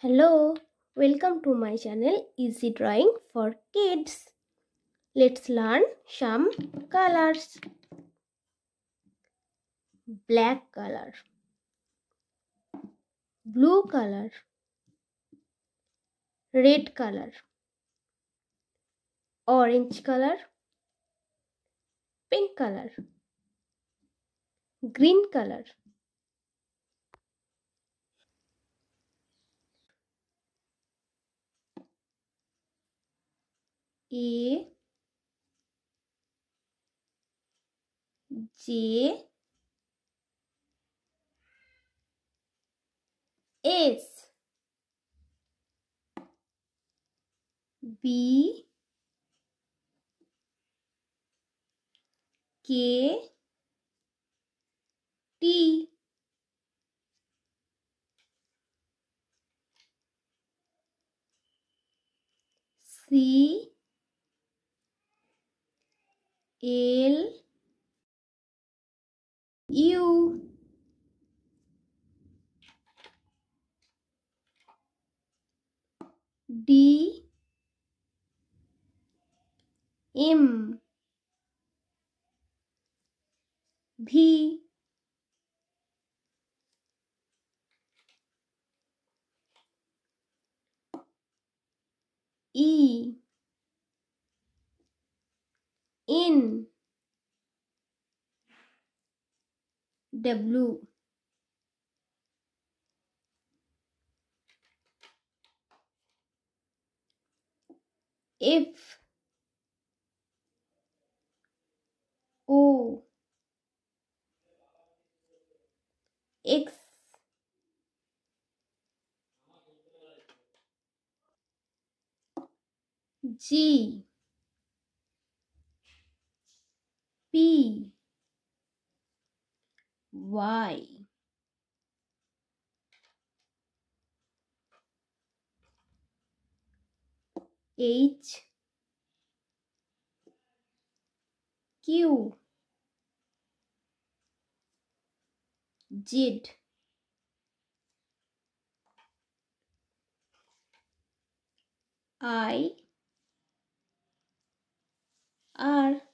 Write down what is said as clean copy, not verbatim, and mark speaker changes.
Speaker 1: Hello, welcome to my channel Easy Drawing for Kids. Let's learn some colors. Black color, blue color, red color, orange color, pink color, green color. A J S B K T C L U D M V E N W F O X G P Y H Q Z I R